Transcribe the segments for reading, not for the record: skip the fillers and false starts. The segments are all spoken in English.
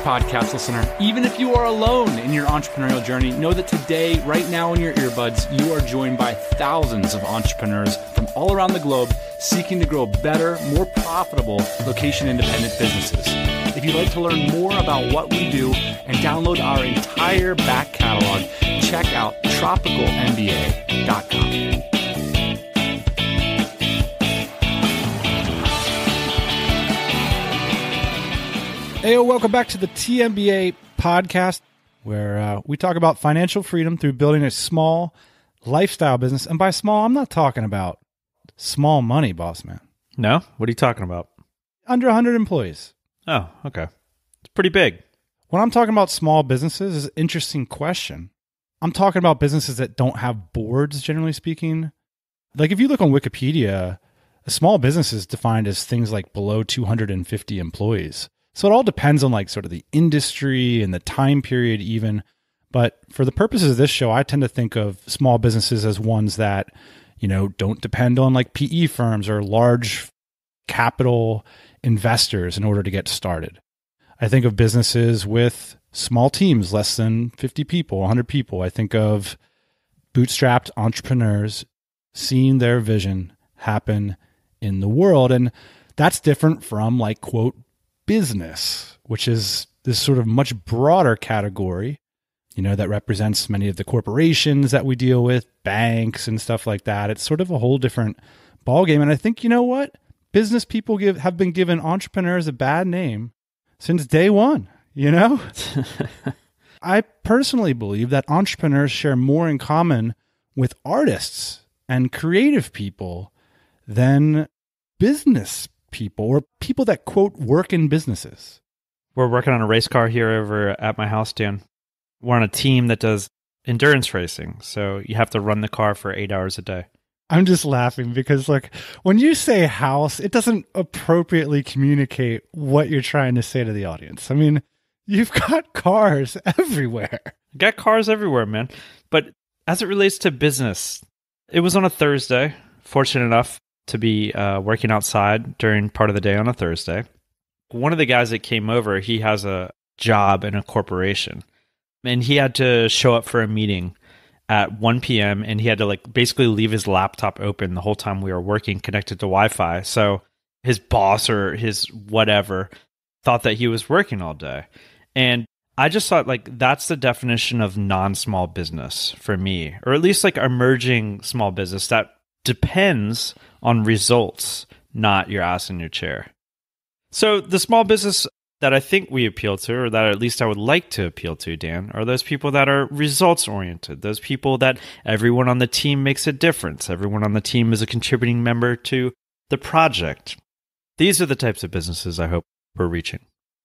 podcast listener. Even if you are alone in your entrepreneurial journey, know that today, right now in your earbuds, you are joined by thousands of entrepreneurs from all around the globe seeking to grow better, more profitable, location-independent businesses. If you'd like to learn more about what we do and download our entire back catalog, check out tropicalmba.com. Hey, welcome back to the TMBA podcast, where we talk about financial freedom through building a small lifestyle business. And by small, I'm not talking about small money, boss man. No? What are you talking about? Under 100 employees. Oh, okay. It's pretty big. When I'm talking about small businesses, is an interesting question. I'm talking about businesses that don't have boards, generally speaking. Like if you look on Wikipedia, a small business is defined as things like below 250 employees. So it all depends on like sort of the industry and the time period even. But for the purposes of this show, I tend to think of small businesses as ones that, you know, don't depend on like PE firms or large capital investors in order to get started. I think of businesses with small teams, less than 50 people, 100 people. I think of bootstrapped entrepreneurs seeing their vision happen in the world. And that's different from like, quote, business, which is this sort of much broader category, you know, that represents many of the corporations that we deal with, banks and stuff like that. It's sort of a whole different ballgame. And I think, you know what? Business people have been given entrepreneurs a bad name since day one, you know? I personally believe that entrepreneurs share more in common with artists and creative people than business people or people that, quote, work in businesses. We're working on a race car here over at my house, Dan. We're on a team that does endurance racing. So you have to run the car for 8 hours a day. I'm just laughing because, like, when you say house, it doesn't appropriately communicate what you're trying to say to the audience. I mean, you've got cars everywhere. Got cars everywhere, man. But as it relates to business, it was on a Thursday. Fortunate enough to be working outside during part of the day on a Thursday. One of the guys that came over, he has a job in a corporation. And he had to show up for a meeting at 1 p.m. and he had to like basically leave his laptop open the whole time we were working, connected to Wi-Fi. So his boss or his whatever thought that he was working all day. And I just thought like that's the definition of non-small business for me, or at least like emerging small business that depends on results, not your ass in your chair. So the small business that I think we appeal to, or that at least I would like to appeal to, Dan, are those people that are results-oriented, those people that everyone on the team makes a difference. Everyone on the team is a contributing member to the project. These are the types of businesses I hope we're reaching.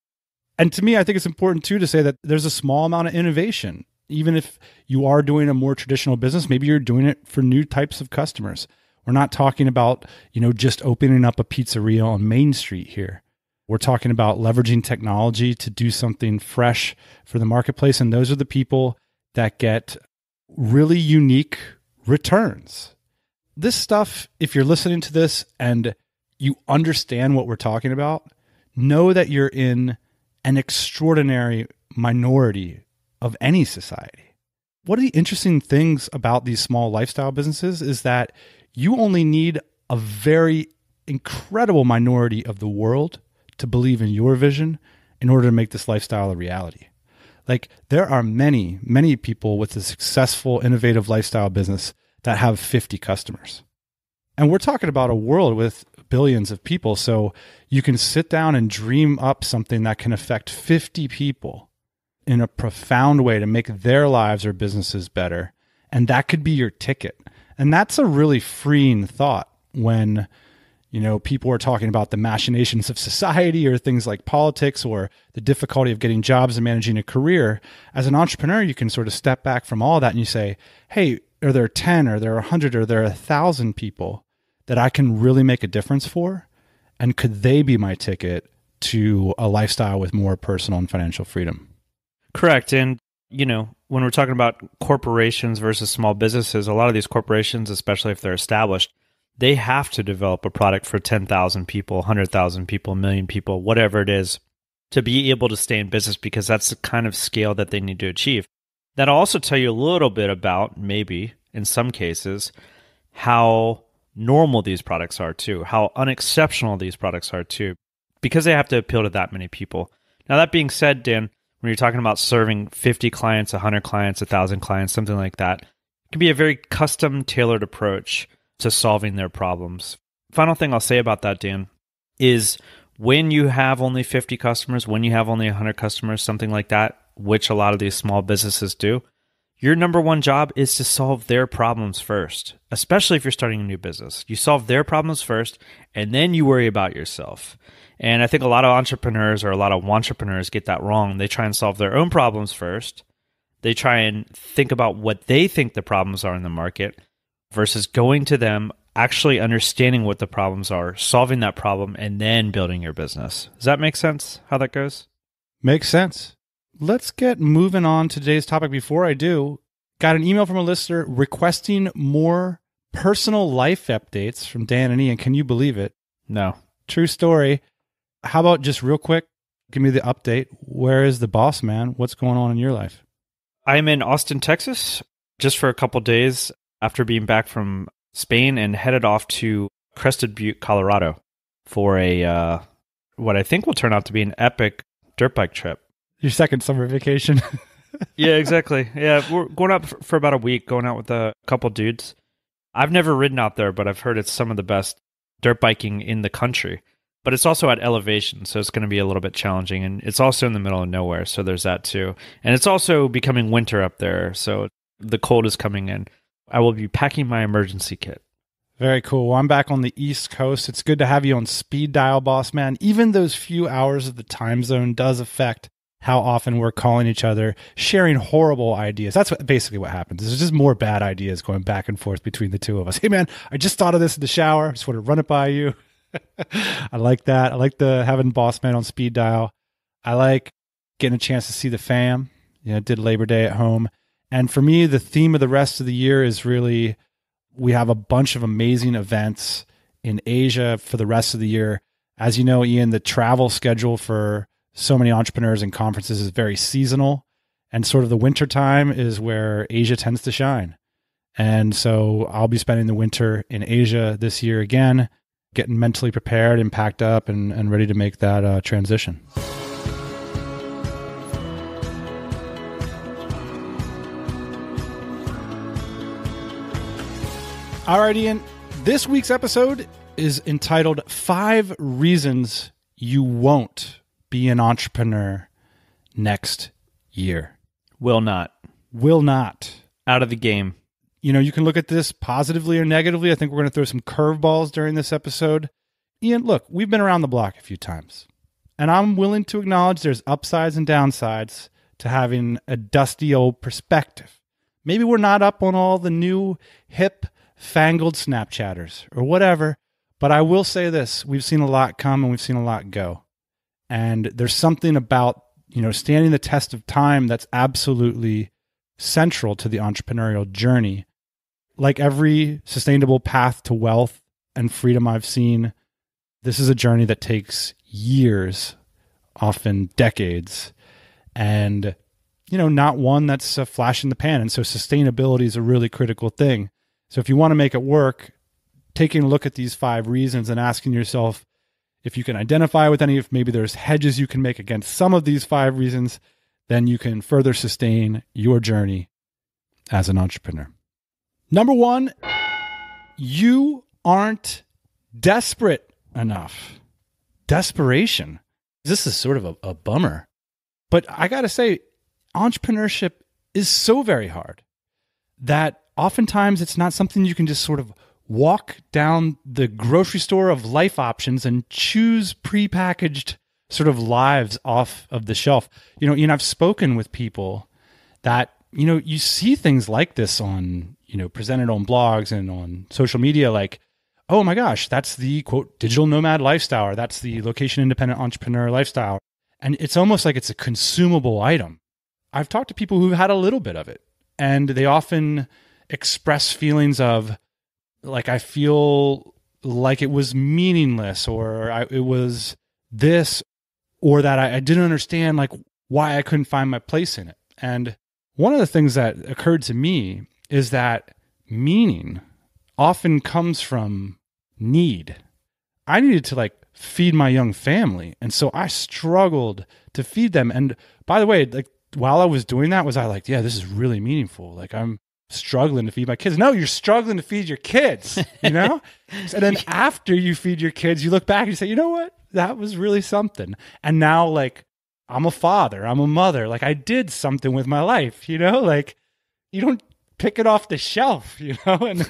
And to me, I think it's important, too, to say that there's a small amount of innovation. Even if you are doing a more traditional business, maybe you're doing it for new types of customers. We're not talking about, you know, just opening up a pizzeria on Main Street here. We're talking about leveraging technology to do something fresh for the marketplace. And those are the people that get really unique returns. This stuff, if you're listening to this and you understand what we're talking about, know that you're in an extraordinary minority of any society. One of the interesting things about these small lifestyle businesses is that you only need a very incredible minority of the world to believe in your vision in order to make this lifestyle a reality. Like there are many, many people with a successful, innovative lifestyle business that have 50 customers. And we're talking about a world with billions of people. So you can sit down and dream up something that can affect 50 people in a profound way to make their lives or businesses better. And that could be your ticket. And that's a really freeing thought when, you know, people are talking about the machinations of society or things like politics or the difficulty of getting jobs and managing a career. As an entrepreneur, you can sort of step back from all that and you say, hey, are there 10, are there 100, are there 1,000 people that I can really make a difference for? And could they be my ticket to a lifestyle with more personal and financial freedom? Correct. And, you know, when we're talking about corporations versus small businesses, a lot of these corporations, especially if they're established, they have to develop a product for 10,000 people, 100,000 people, 1 million people, whatever it is. to be able to stay in business because that's the kind of scale that they need to achieve. That'll also tell you a little bit about, maybe in some cases, how normal these products are too, how unexceptional these products are too, because they have to appeal to that many people. Now, that being said, Dan, when you're talking about serving 50 clients, 100 clients, 1,000 clients, something like that, it can be a very custom, tailored approach to solving their problems. Final thing I'll say about that, Dan, is when you have only 50 customers, when you have only 100 customers, something like that, which a lot of these small businesses do, your number one job is to solve their problems first, especially if you're starting a new business. You solve their problems first, and then you worry about yourself. And I think a lot of entrepreneurs or a lot of wantrepreneurs get that wrong. They try and solve their own problems first. They try and think about what they think the problems are in the market versus going to them, actually understanding what the problems are, solving that problem, and then building your business. Does that make sense, how that goes? Makes sense. Let's get moving on to today's topic. Before I do, got an email from a listener requesting more personal life updates from Dan and Ian. Can you believe it? No. True story. How about just real quick, give me the update. Where is the boss man? What's going on in your life? I'm in Austin, Texas, just for a couple days after being back from Spain and headed off to Crested Butte, Colorado for a what I think will turn out to be an epic dirt bike trip. Your second summer vacation. Yeah, exactly. Yeah, we're going out for about a week, going out with a couple dudes. I've never ridden out there, but I've heard it's some of the best dirt biking in the country. But it's also at elevation, so it's going to be a little bit challenging. And it's also in the middle of nowhere, so there's that too. And it's also becoming winter up there, so the cold is coming in. I will be packing my emergency kit. Very cool. Well, I'm back on the East Coast. It's good to have you on speed dial, boss man. Even those few hours of the time zone does affect how often we're calling each other, sharing horrible ideas. That's basically what happens. There's just more bad ideas going back and forth between the two of us. Hey, man, I just thought of this in the shower. I just want to run it by you. I like that. I like the having boss man on speed dial. I like getting a chance to see the fam. Did Labor Day at home. And for me, the theme of the rest of the year is really, we have a bunch of amazing events in Asia for the rest of the year. As you know, Ian, the travel schedule for so many entrepreneurs and conferences is very seasonal. And sort of the winter time is where Asia tends to shine. And so I'll be spending the winter in Asia this year again, getting mentally prepared and packed up and ready to make that transition. All right, Ian, this week's episode is entitled 5 Reasons You Won't Be an Entrepreneur Next Year. Will not. Will not. Out of the game. You can look at this positively or negatively. I think we're going to throw some curveballs during this episode. Ian, look, we've been around the block a few times, and I'm willing to acknowledge there's upsides and downsides to having a dusty old perspective. Maybe we're not up on all the new, hip, fangled Snapchatters or whatever, but I will say this. We've seen a lot come and we've seen a lot go. And there's something about, standing the test of time that's absolutely central to the entrepreneurial journey. Like every sustainable path to wealth and freedom I've seen, this is a journey that takes years, often decades, and, not one that's a flash in the pan. And so sustainability is a really critical thing. So if you want to make it work, taking a look at these 5 reasons and asking yourself if you can identify with any, if maybe there's hedges you can make against some of these 5 reasons, then you can further sustain your journey as an entrepreneur. Number 1, you aren't desperate enough. Desperation. This is sort of a bummer. But I got to say, entrepreneurship is so very hard that oftentimes it's not something you can just sort of walk down the grocery store of life options and choose prepackaged sort of lives off of the shelf. Ian, I've spoken with people that, you see things like this on, presented on blogs and on social media, like, oh my gosh, that's the quote, digital nomad lifestyle, or that's the location independent entrepreneur lifestyle. And it's almost like it's a consumable item. I've talked to people who've had a little bit of it, and they often express feelings of, like, I feel like it was meaningless, or it was this, or that I didn't understand like why I couldn't find my place in it. And one of the things that occurred to me is that meaning often comes from need. I needed to like feed my young family. And so I struggled to feed them. And by the way, like while I was doing that, was I like, yeah, this is really meaningful. Like I'm struggling to feed my kids. No, you're struggling to feed your kids, you know? And then after you feed your kids, you look back and you say, you know what? That was really something. And now like I'm a father, I'm a mother. Like I did something with my life, you know? Like you don't pick it off the shelf, you know? And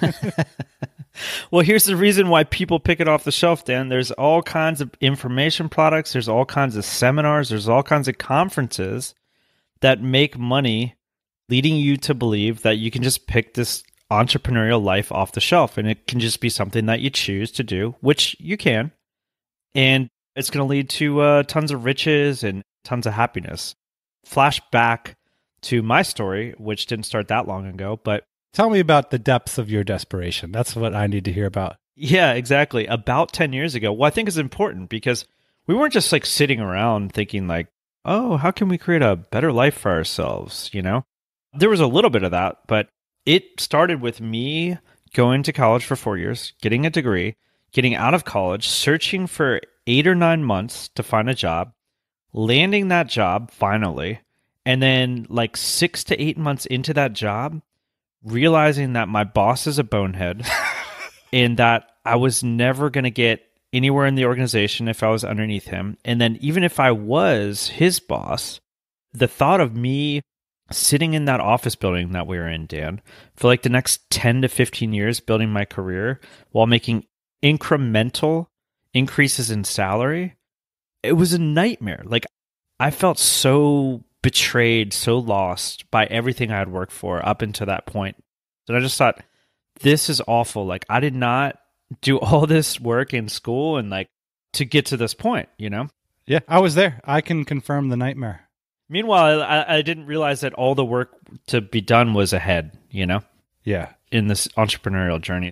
well, here's the reason why people pick it off the shelf, Dan. There's all kinds of information products. There's all kinds of seminars. There's all kinds of conferences that make money, leading you to believe that you can just pick this entrepreneurial life off the shelf and it can just be something that you choose to do, which you can. And it's going to lead to tons of riches and tons of happiness. Flash back to my story, which didn't start that long ago, but tell me about the depths of your desperation. That's what I need to hear about. Yeah, exactly. About 10 years ago. Well, I think it's important because we weren't just like sitting around thinking like, oh, how can we create a better life for ourselves? You know, there was a little bit of that, but it started with me going to college for 4 years, getting a degree, getting out of college, searching for 8 or 9 months to find a job, landing that job finally, and then like 6 to 8 months into that job, realizing that my boss is a bonehead and that I was never going to get anywhere in the organization if I was underneath him. And then even if I was his boss, the thought of me sitting in that office building that we were in, Dan, for like the next 10 to 15 years building my career while making incremental increases in salary, it was a nightmare. Like I felt so betrayed, so lost by everything I had worked for up until that point. And I just thought, this is awful. Like I did not do all this work in school and like to get to this point, you know? Yeah, I was there. I can confirm the nightmare. Meanwhile, I didn't realize that all the work to be done was ahead, you know? Yeah. In this entrepreneurial journey.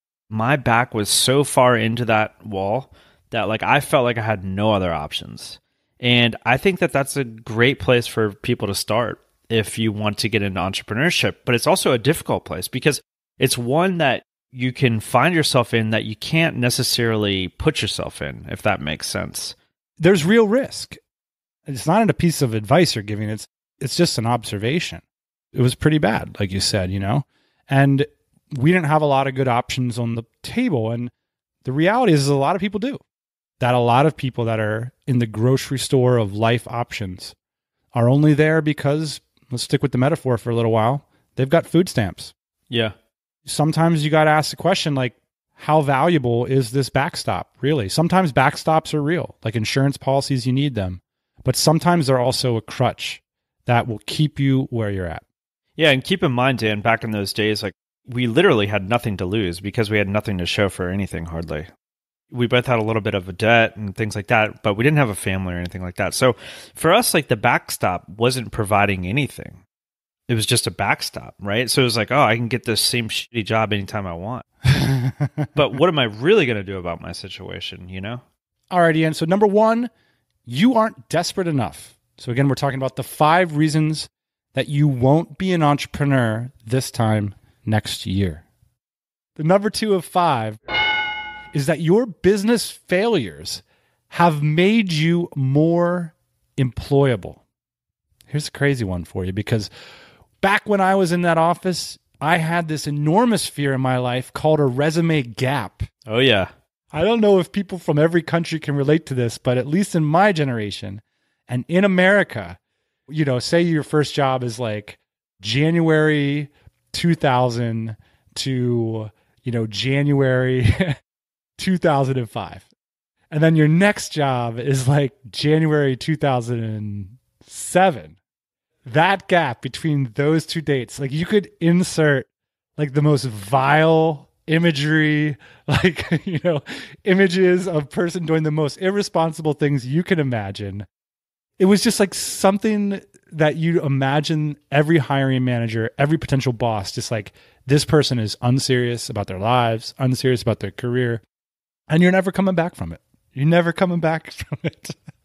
My back was so far into that wall that like I felt like I had no other options. And I think that that's a great place for people to start if you want to get into entrepreneurship. But it's also a difficult place because it's one that you can find yourself in that you can't necessarily put yourself in, if that makes sense. There's real risk. It's not a piece of advice you're giving. It's just an observation. It was pretty bad, like you said, you know? And we didn't have a lot of good options on the table. And the reality is a lot of people do. That a lot of people that are in the grocery store of life options are only there because, let's stick with the metaphor for a little while, they've got food stamps. Yeah. Sometimes you got to ask the question, like, how valuable is this backstop, really? Sometimes backstops are real, like insurance policies, you need them. But sometimes they're also a crutch that will keep you where you're at. Yeah, and keep in mind, Dan, back in those days, like we literally had nothing to lose because we had nothing to show for anything, hardly. We both had a little bit of a debt and things like that, but we didn't have a family or anything like that. So for us, like the backstop wasn't providing anything. It was just a backstop, right? So it was like, oh, I can get this same shitty job anytime I want. But what am I really going to do about my situation, you know? All right, Ian. So number one, you aren't desperate enough. So again, we're talking about the 5 reasons that you won't be an entrepreneur this time next year. The number 2 of 5 is that your business failures have made you more employable. Here's a crazy one for you, because back when I was in that office, I had this enormous fear in my life called a resume gap. Oh, yeah. I don't know if people from every country can relate to this, but at least in my generation and in America, you know, say your first job is like January 2000 to, you know, January 2005. And then your next job is like January 2007. That gap between those two dates, like you could insert like the most vile imagery, like, you know, images of person doing the most irresponsible things you can imagine. It was just like something that you imagine every hiring manager, every potential boss, just like, this person is unserious about their lives, unserious about their career, and you're never coming back from it. You're never coming back from it.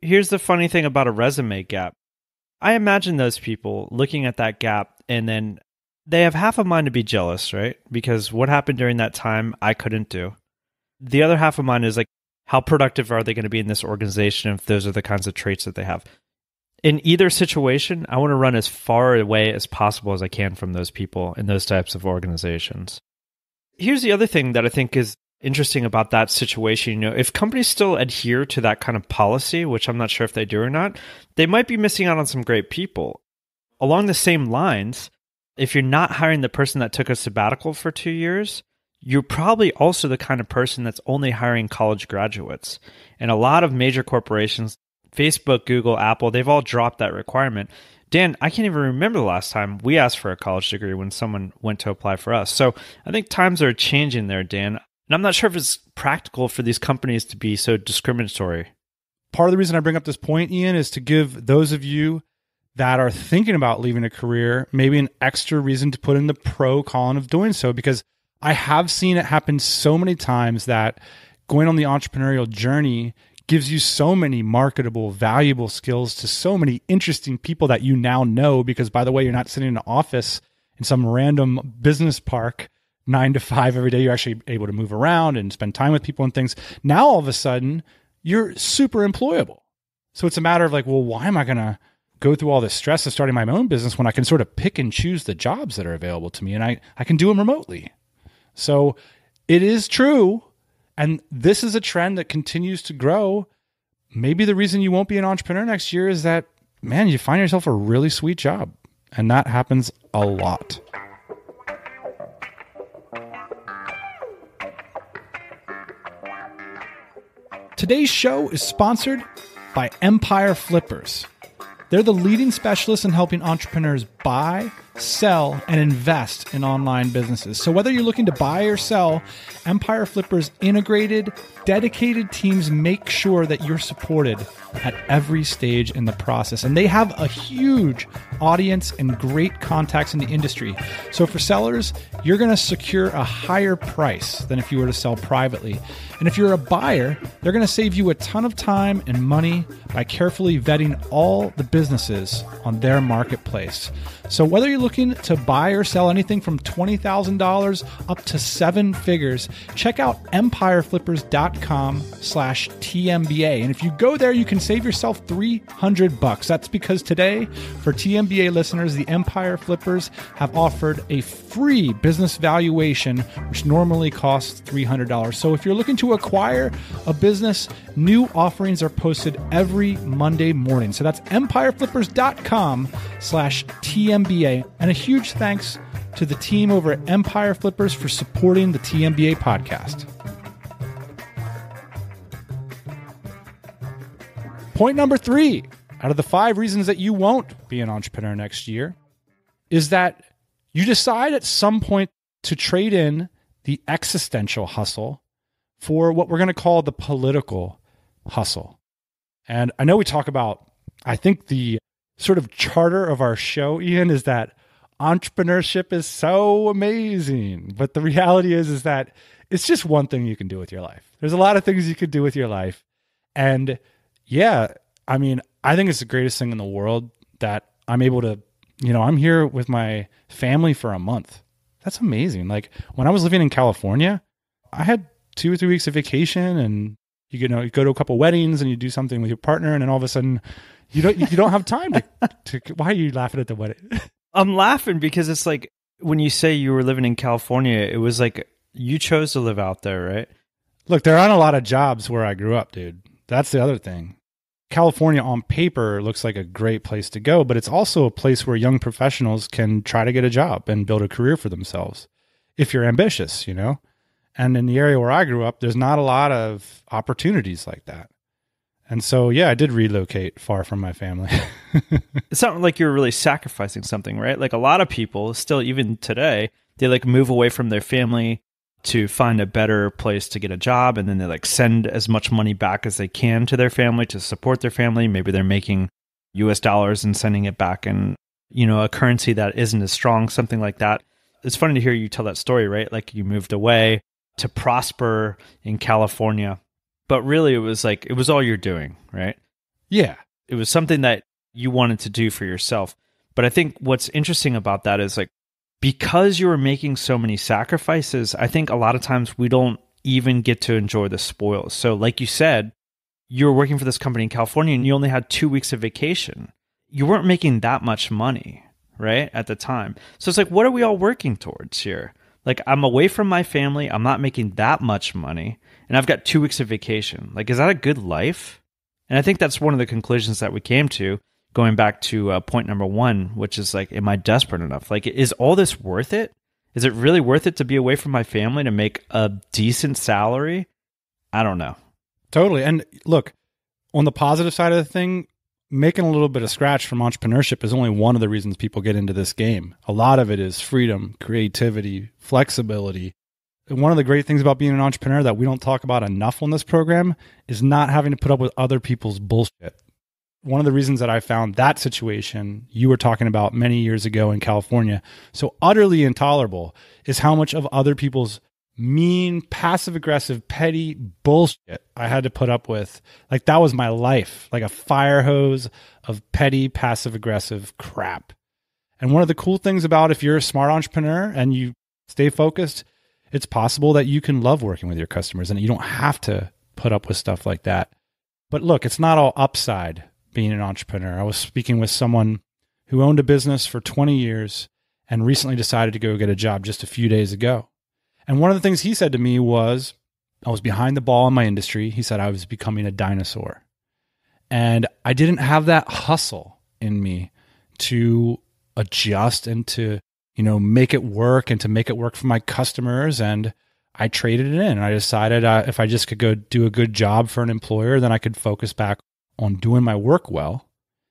Here's the funny thing about a resume gap. I imagine those people looking at that gap and then they have half a mind to be jealous, right? Because what happened during that time, I couldn't do. The other half of mine is like, how productive are they going to be in this organization if those are the kinds of traits that they have? In either situation, I want to run as far away as possible as I can from those people in those types of organizations. Here's the other thing that I think is interesting about that situation. If companies still adhere to that kind of policy, which I'm not sure if they do or not, they might be missing out on some great people. Along the same lines, if you're not hiring the person that took a sabbatical for 2 years, you're probably also the kind of person that's only hiring college graduates. And a lot of major corporations, Facebook, Google, Apple, they've all dropped that requirement. Dan, I can't even remember the last time we asked for a college degree when someone went to apply for us. So I think times are changing there, Dan. And I'm not sure if it's practical for these companies to be so discriminatory. Part of the reason I bring up this point, Ian, is to give those of you that are thinking about leaving a career maybe an extra reason to put in the pro column of doing so, because I have seen it happen so many times that going on the entrepreneurial journey gives you so many marketable, valuable skills to so many interesting people that you now know, because by the way, you're not sitting in an office in some random business park 9 to 5 every day. You're actually able to move around and spend time with people and things. Now, all of a sudden, you're super employable. So it's a matter of like, well, why am I going to go through all this stress of starting my own business when I can sort of pick and choose the jobs that are available to me, and I can do them remotely? So it is true. And this is a trend that continues to grow. Maybe the reason you won't be an entrepreneur next year is that, man, you find yourself a really sweet job. And that happens a lot. Today's show is sponsored by Empire Flippers. They're the leading specialists in helping entrepreneurs buy, sell, and invest in online businesses. So whether you're looking to buy or sell, Empire Flippers' integrated, dedicated teams make sure that you're supported at every stage in the process. And they have a huge audience and great contacts in the industry. So for sellers, you're going to secure a higher price than if you were to sell privately. And if you're a buyer, they're going to save you a ton of time and money by carefully vetting all the businesses on their marketplace. So whether you're looking to buy or sell anything from $20,000 up to 7 figures, check out empireflippers.com/TMBA. And if you go there, you can save yourself $300. That's because today, for TMBA listeners, the Empire Flippers have offered a free business valuation, which normally costs $300. So if you're looking to acquire a business, new offerings are posted every Monday morning. So that's empireflippers.com/TMBA. And a huge thanks to the team over at Empire Flippers for supporting the TMBA podcast. Point number 3 out of the 5 reasons that you won't be an entrepreneur next year is that you decide at some point to trade in the existential hustle for what we're going to call the political hustle. And I know we talk about, I think the sort of charter of our show, Ian, is that entrepreneurship is so amazing. But the reality is that it's just one thing you can do with your life. There's a lot of things you could do with your life. And yeah, I mean, I think it's the greatest thing in the world that I'm able to, I'm here with my family for a month. That's amazing. Like when I was living in California, I had 2 or 3 weeks of vacation, and you go to a couple weddings and you do something with your partner, and then all of a sudden you don't have time to why are you laughing at the wedding? I'm laughing because it's like when you say you were living in California, it was like you chose to live out there, right? Look, there aren't a lot of jobs where I grew up, dude. That's the other thing. California on paper looks like a great place to go, but it's also a place where young professionals can try to get a job and build a career for themselves if you're ambitious, And in the area where I grew up, there's not a lot of opportunities like that. And so, yeah, I did relocate far from my family. It's not like you're really sacrificing something, right? Like a lot of people still, even today, they like move away from their family to find a better place to get a job. And then they like send as much money back as they can to their family to support their family. Maybe they're making US dollars and sending it back in, a currency that isn't as strong, something like that. It's funny to hear you tell that story, right? Like you moved away to prosper in California, but really it was all you're doing, right? Yeah. It was something that you wanted to do for yourself. But I think what's interesting about that is like, because you were making so many sacrifices, I think a lot of times we don't even get to enjoy the spoils. So like you said, you were working for this company in California and you only had 2 weeks of vacation. You weren't making that much money, right, at the time. So it's like, what are we all working towards here? Like, I'm away from my family. I'm not making that much money. And I've got 2 weeks of vacation. Like, is that a good life? And I think that's one of the conclusions that we came to, going back to point number 1, which is like, am I desperate enough? Like, is all this worth it? Is it really worth it to be away from my family to make a decent salary? I don't know. Totally. And look, on the positive side of the thing, making a little bit of scratch from entrepreneurship is only one of the reasons people get into this game. A lot of it is freedom, creativity, flexibility. And one of the great things about being an entrepreneur that we don't talk about enough on this program is not having to put up with other people's bullshit. One of the reasons that I found that situation you were talking about many years ago in California so utterly intolerable is how much of other people's mean, passive-aggressive, petty bullshit I had to put up with. Like, that was my life, like a fire hose of petty, passive-aggressive crap. And one of the cool things about if you're a smart entrepreneur and you stay focused, it's possible that you can love working with your customers and you don't have to put up with stuff like that. But look, it's not all upside being an entrepreneur. I was speaking with someone who owned a business for 20 years and recently decided to go get a job just a few days ago. And one of the things he said to me was, I was behind the ball in my industry. He said I was becoming a dinosaur. And I didn't have that hustle in me to adjust and to, make it work and to make it work for my customers. And I traded it in. And I decided if I just could go do a good job for an employer, then I could focus back on doing my work well,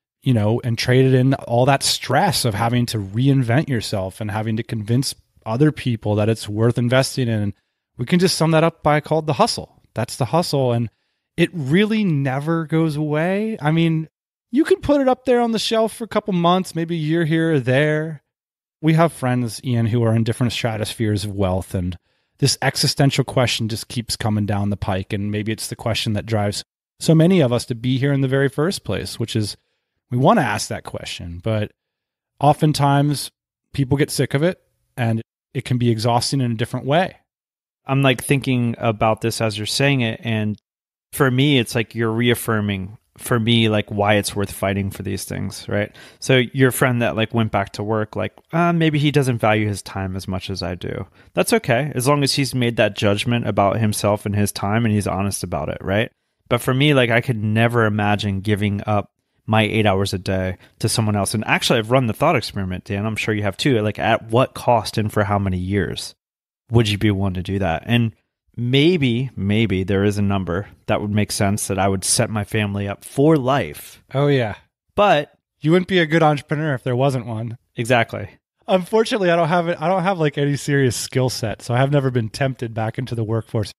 and traded in all that stress of having to reinvent yourself and having to convince other people that it's worth investing in. And we can just sum that up by called the hustle. That's the hustle. And it really never goes away. I mean, you can put it up there on the shelf for a couple months, maybe a year here or there. We have friends, Ian, who are in different stratospheres of wealth. And this existential question just keeps coming down the pike. And maybe it's the question that drives so many of us to be here in the very first place, which is we want to ask that question. But oftentimes people get sick of it and it can be exhausting in a different way. I'm like thinking about this as you're saying it. And for me, it's like you're reaffirming for me, like why it's worth fighting for these things, right? So your friend that like went back to work, like maybe he doesn't value his time as much as I do. That's okay. As long as he's made that judgment about himself and his time and he's honest about it, right? But for me, like I could never imagine giving up my 8 hours a day to someone else. And actually, I've run the thought experiment, Dan. I'm sure you have too. Like, at what cost and for how many years would you be willing to do that? And maybe there is a number that would make sense that I would set my family up for life. Oh, yeah. But you wouldn't be a good entrepreneur if there wasn't one. Exactly. Unfortunately, I don't have like any serious skill set, so I have never been tempted back into the workforce.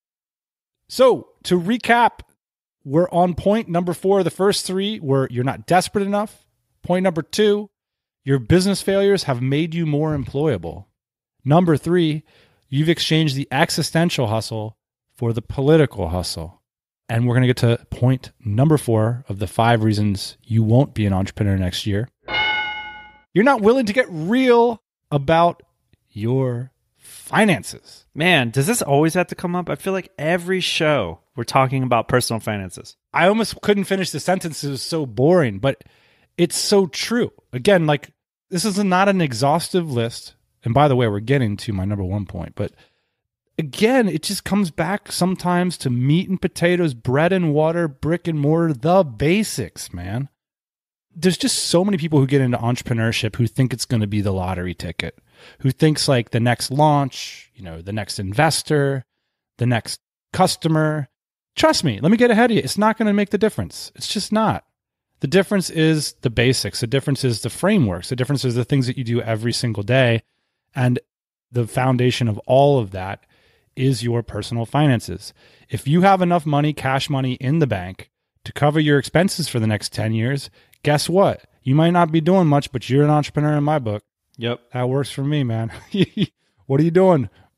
So to recap, we're on point number 4. The first 3 were you're not desperate enough. Point number 2, your business failures have made you more employable. Number 3, you've exchanged the existential hustle for the political hustle. And we're going to get to point number 4 of the 5 reasons you won't be an entrepreneur next year. You're not willing to get real about your finances. Man, does this always have to come up? I feel like every show we're talking about personal finances. I almost couldn't finish the sentence. It was so boring, but it's so true. Again, like this is not an exhaustive list. And by the way, we're getting to my number 1 point, but again, it just comes back sometimes to meat and potatoes, bread and water, brick and mortar, the basics, man. There's just so many people who get into entrepreneurship who think it's going to be the lottery ticket, who thinks like the next launch, the next investor, the next customer. Trust me, let me get ahead of you. It's not going to make the difference. It's just not. The difference is the basics. The difference is the frameworks. The difference is the things that you do every single day. And the foundation of all of that is your personal finances. If you have enough money, cash money in the bank to cover your expenses for the next 10 years, guess what? You might not be doing much, but you're an entrepreneur in my book. Yep. That works for me, man. What are you doing?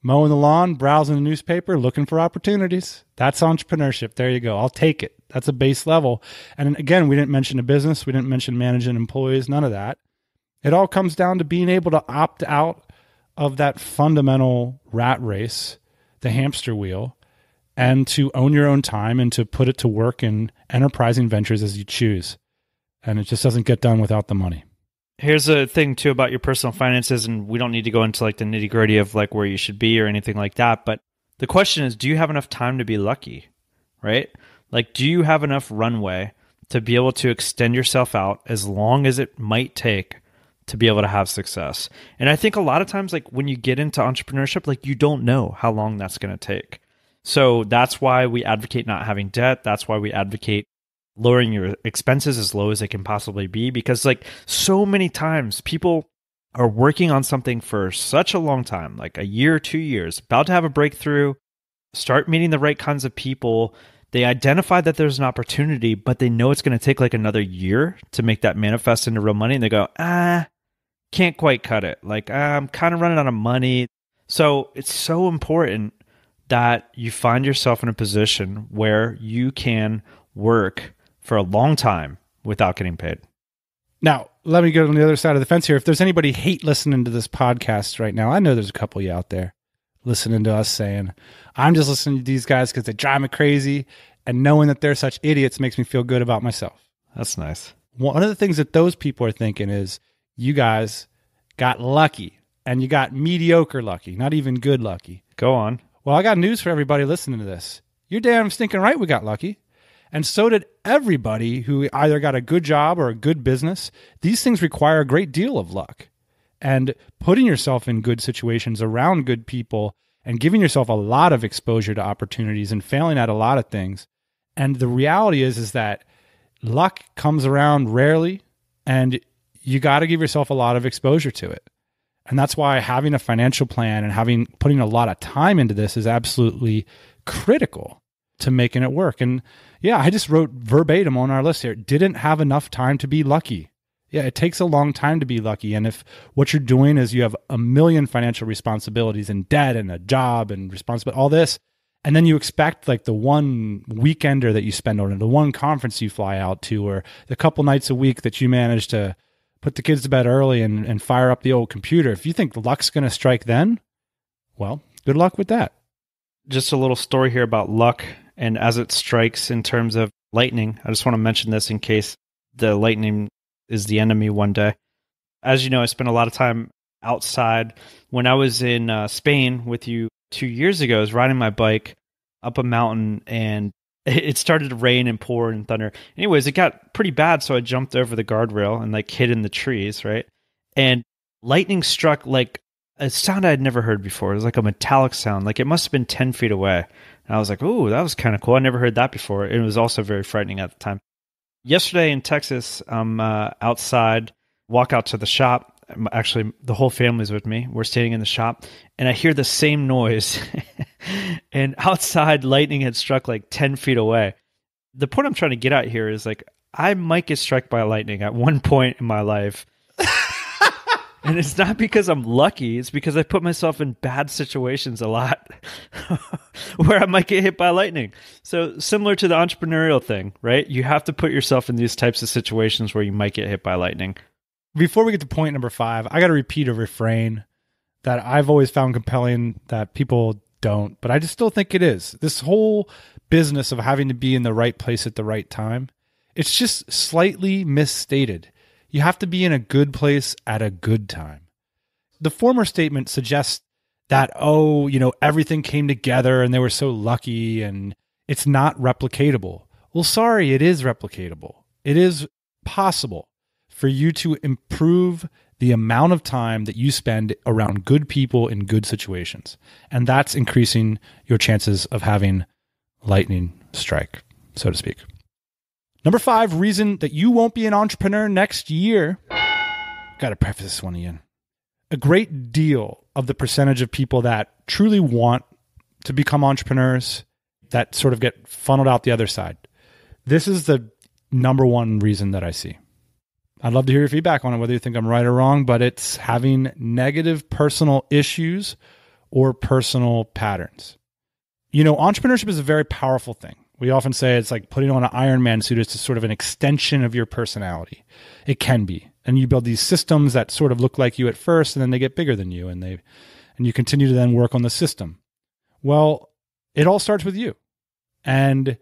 Mowing the lawn, browsing the newspaper, looking for opportunities. That's entrepreneurship. There you go. I'll take it. That's a base level. And again, we didn't mention a business. We didn't mention managing employees, none of that. It all comes down to being able to opt out of that fundamental rat race, the hamster wheel, and to own your own time and to put it to work in enterprising ventures as you choose. And it just doesn't get done without the money. Here's a thing too about your personal finances, and we don't need to go into like the nitty gritty of like where you should be or anything like that. But the question is, do you have enough time to be lucky, right? Like, do you have enough runway to be able to extend yourself out as long as it might take to be able to have success? And I think a lot of times, like when you get into entrepreneurship, like you don't know how long that's going to take. So that's why we advocate not having debt. That's why we advocate lowering your expenses as low as they can possibly be, because like so many times people are working on something for such a long time, like a year, 2 years, about to have a breakthrough, start meeting the right kinds of people. They identify that there's an opportunity, but they know it's going to take like another year to make that manifest into real money. And they go, can't quite cut it. Like, I'm kind of running out of money. So it's so important that you find yourself in a position where you can work for a long time without getting paid. Now, let me go on the other side of the fence here. If there's anybody hate listening to this podcast right now, I know there's a couple of you out there listening to us saying, I'm just listening to these guys because they drive me crazy, and knowing that they're such idiots makes me feel good about myself. That's nice. One of the things that those people are thinking is, you guys got lucky, and you got mediocre lucky, not even good lucky. Go on. Well, I got news for everybody listening to this. You're damn stinking right we got lucky. And so did everybody who either got a good job or a good business. These things require a great deal of luck. And putting yourself in good situations around good people and giving yourself a lot of exposure to opportunities and failing at a lot of things. And the reality is that luck comes around rarely, and you got to give yourself a lot of exposure to it. And that's why having a financial plan and putting a lot of time into this is absolutely critical to making it work. And yeah, I just wrote verbatim on our list here, didn't have enough time to be lucky. Yeah, it takes a long time to be lucky. And if what you're doing is you have a million financial responsibilities and debt and a job and responsibility, all this, and then you expect like the one weekender that you spend on it, the one conference you fly out to, or the couple nights a week that you manage to put the kids to bed early and fire up the old computer. If you think luck's going to strike then, well, good luck with that. Just a little story here about luck and as it strikes in terms of lightning. I just want to mention this in case the lightning is the enemy one day. As you know, I spent a lot of time outside. When I was in Spain with you 2 years ago, I was riding my bike up a mountain and it started to rain and pour and thunder. Anyways, it got pretty bad, so I jumped over the guardrail and like hid in the trees, right? And lightning struck like a sound I had never heard before. It was like a metallic sound. Like it must have been 10 feet away. And I was like, ooh, that was kind of cool. I never heard that before. It was also very frightening at the time. Yesterday in Texas, I'm outside, walk out to the shop. Actually, the whole family's with me. We're standing in the shop, and I hear the same noise. And outside, lightning had struck like 10 feet away. The point I'm trying to get at here is like, I might get struck by lightning at one point in my life. And it's not because I'm lucky. It's because I put myself in bad situations a lot where I might get hit by lightning. So similar to the entrepreneurial thing, right? You have to put yourself in these types of situations where you might get hit by lightning. Before we get to point number 5, I got to repeat a refrain that I've always found compelling that people don't, but I just still think it is. This whole business of having to be in the right place at the right time, it's just slightly misstated. You have to be in a good place at a good time. The former statement suggests that, everything came together and they were so lucky and it's not replicatable. Well, sorry, it is replicatable. It is possible for you to improve the amount of time that you spend around good people in good situations. And that's increasing your chances of having lightning strike, so to speak. Number 5 reason that you won't be an entrepreneur next year. Got to preface this one again. A great deal of the percentage of people that truly want to become entrepreneurs that sort of get funneled out the other side. This is the number one reason that I see. I'd love to hear your feedback on it, whether you think I'm right or wrong, but it's having negative personal issues or personal patterns. Entrepreneurship is a very powerful thing. We often say it's like putting on an Iron Man suit. It's just sort of an extension of your personality. It can be. And you build these systems that sort of look like you at first, and then they get bigger than you, and you continue to then work on the system. Well, it all starts with you. And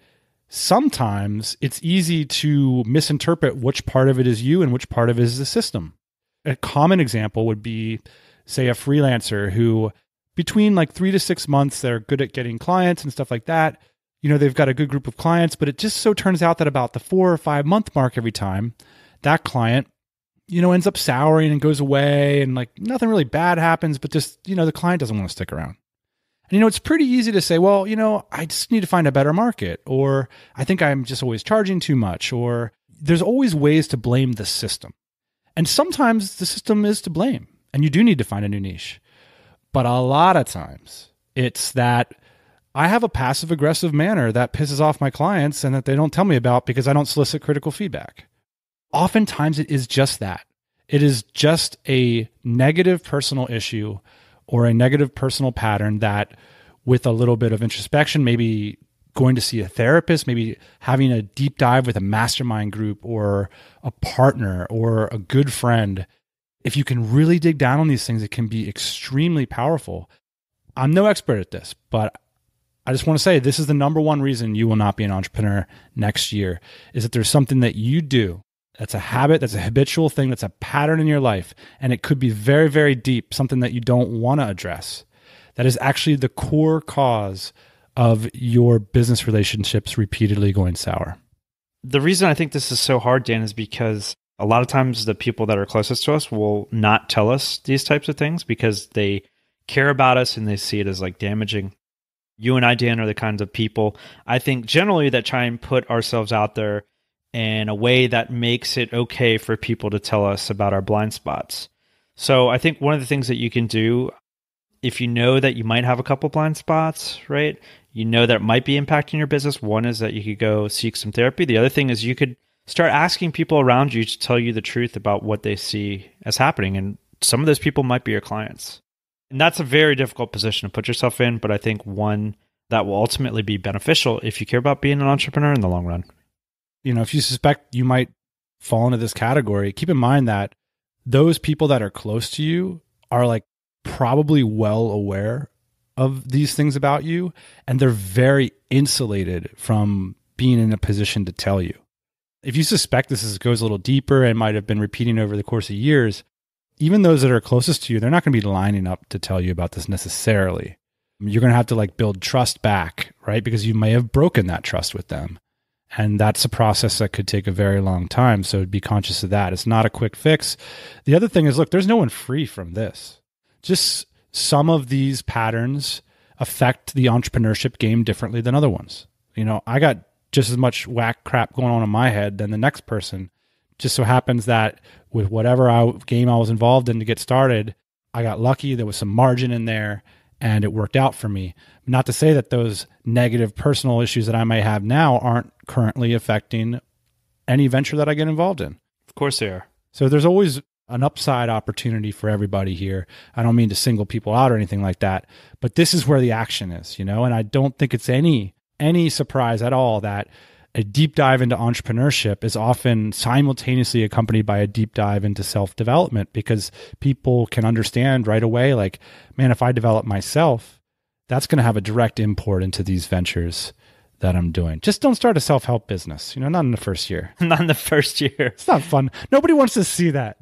sometimes it's easy to misinterpret which part of it is you and which part of it is the system. A common example would be, say, a freelancer who between like 3 to 6 months, they're good at getting clients and stuff like that. They've got a good group of clients, but it just so turns out that about the 4 or 5 month mark every time, that client, ends up souring and goes away, and like nothing really bad happens, but just, the client doesn't want to stick around. And, it's pretty easy to say, well, I just need to find a better market, or I think I'm just always charging too much, or there's always ways to blame the system. And sometimes the system is to blame, and you do need to find a new niche. But a lot of times it's that I have a passive-aggressive manner that pisses off my clients and that they don't tell me about because I don't solicit critical feedback. Oftentimes it is just that. It is just a negative personal issue or a negative personal pattern that, with a little bit of introspection, maybe going to see a therapist, maybe having a deep dive with a mastermind group or a partner or a good friend, if you can really dig down on these things, it can be extremely powerful. I'm no expert at this, but I just want to say this is the number one reason you will not be an entrepreneur next year, is that there's something that you do that's a habit, that's a habitual thing, that's a pattern in your life, and it could be very, very deep, something that you don't want to address. That is actually the core cause of your business relationships repeatedly going sour. The reason I think this is so hard, Dan, is because a lot of times the people that are closest to us will not tell us these types of things because they care about us and they see it as like damaging. You and I, Dan, are the kinds of people, I think, generally that try and put ourselves out there in a way that makes it okay for people to tell us about our blind spots. So I think one of the things that you can do, if you know that you might have a couple blind spots, right? You know that it might be impacting your business. One is that you could go seek some therapy. The other thing is you could start asking people around you to tell you the truth about what they see as happening. And some of those people might be your clients. And that's a very difficult position to put yourself in, but I think one that will ultimately be beneficial if you care about being an entrepreneur in the long run. If you suspect you might fall into this category, keep in mind that those people that are close to you are like probably well aware of these things about you, and they're very insulated from being in a position to tell you. If you suspect this goes a little deeper and might have been repeating over the course of years, even those that are closest to you, they're not going to be lining up to tell you about this necessarily. You're going to have to like build trust back, right? Because you may have broken that trust with them. And that's a process that could take a very long time. So be conscious of that. It's not a quick fix. The other thing is, look, there's no one free from this. Just some of these patterns affect the entrepreneurship game differently than other ones. I got just as much whack crap going on in my head than the next person. Just so happens that with whatever game I was involved in to get started, I got lucky. There was some margin in there and it worked out for me. Not to say that those negative personal issues that I may have now aren't currently affecting any venture that I get involved in. Of course they are. So there's always an upside opportunity for everybody here. I don't mean to single people out or anything like that, but this is where the action is, and I don't think it's any surprise at all that a deep dive into entrepreneurship is often simultaneously accompanied by a deep dive into self-development, because people can understand right away, like, man, if I develop myself, that's going to have a direct import into these ventures that I'm doing. Just don't start a self-help business, not in the first year. Not in the first year. It's not fun. Nobody wants to see that.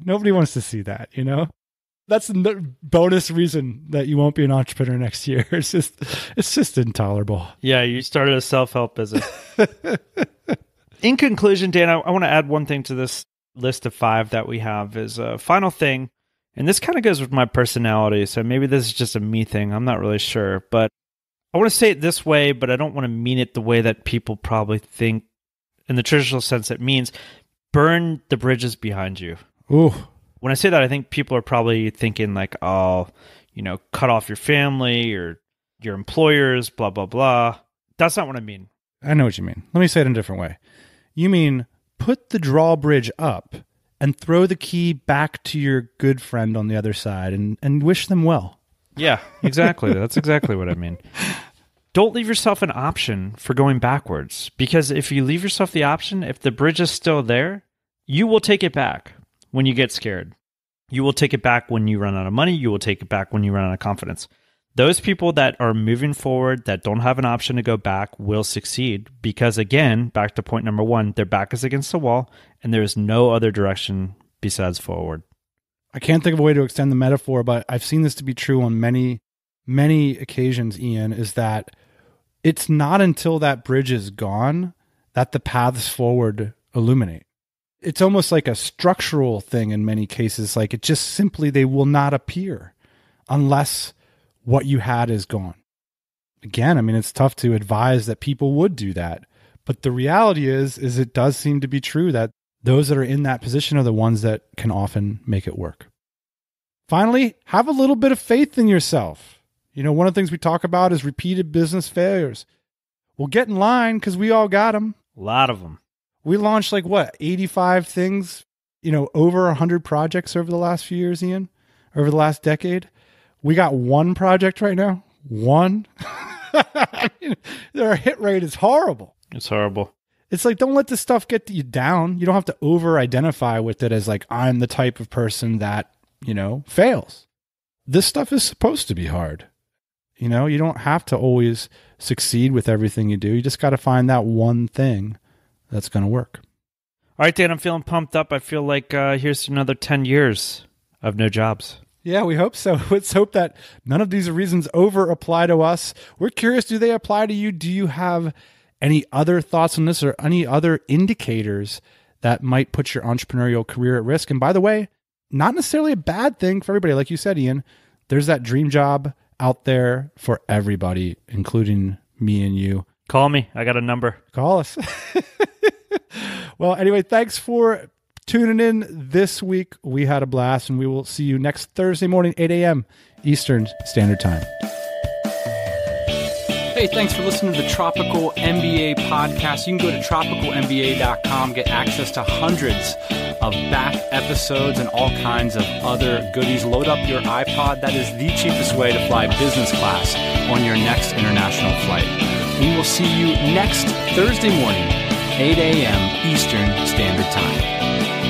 That's the bonus reason that you won't be an entrepreneur next year. It's just intolerable. Yeah, you started a self-help business. In conclusion, Dan, I want to add one thing to this list of 5 that we have is a final thing. And this kind of goes with my personality. So maybe this is just a me thing. I'm not really sure. But I want to say it this way, but I don't want to mean it the way that people probably think in the traditional sense it means. Burn the bridges behind you. Ooh. When I say that, I think people are probably thinking like, oh, cut off your family or your employers, blah, blah, blah. That's not what I mean. I know what you mean. Let me say it in a different way. You mean put the drawbridge up and throw the key back to your good friend on the other side and wish them well. Yeah, exactly. That's exactly what I mean. Don't leave yourself an option for going backwards, because if you leave yourself the option, if the bridge is still there, you will take it back when you get scared. You will take it back when you run out of money. You will take it back when you run out of confidence. Those people that are moving forward, that don't have an option to go back, will succeed because, again, back to point number one, their back is against the wall and there is no other direction besides forward. I can't think of a way to extend the metaphor, but I've seen this to be true on many, many occasions, Ian, is that it's not until that bridge is gone that the paths forward illuminate. It's almost like a structural thing in many cases. Like it just simply, they will not appear unless what you had is gone. Again, I mean, it's tough to advise that people would do that. But the reality is it does seem to be true that those that are in that position are the ones that can often make it work. Finally, have a little bit of faith in yourself. You know, one of the things we talk about is repeated business failures. Well, get in line because we all got them. A lot of them. We launched 85 things, over 100 projects over the last few years, Ian, over the last decade. We got one project right now. One. I mean, their hit rate is horrible. It's horrible. It's like, don't let this stuff get you down. You don't have to over-identify with it as I'm the type of person that, fails. This stuff is supposed to be hard. You don't have to always succeed with everything you do. You just got to find that one thing that's going to work. All right, Dan, I'm feeling pumped up. I feel like here's another 10 years of no jobs. Yeah, we hope so. Let's hope that none of these reasons over apply to us. We're curious, do they apply to you? Do you have any other thoughts on this or any other indicators that might put your entrepreneurial career at risk? And by the way, not necessarily a bad thing for everybody. Like you said, Ian, there's that dream job out there for everybody, including me and you. Call me. I got a number. Call us. Well, anyway, thanks for tuning in this week. We had a blast, and we will see you next Thursday morning, 8 a.m. Eastern Standard Time. Hey, thanks for listening to the Tropical MBA podcast. You can go to tropicalmba.com, get access to hundreds of back episodes and all kinds of other goodies. Load up your iPod. That is the cheapest way to fly business class on your next international flight. We will see you next Thursday morning, 8 a.m. Eastern Standard Time.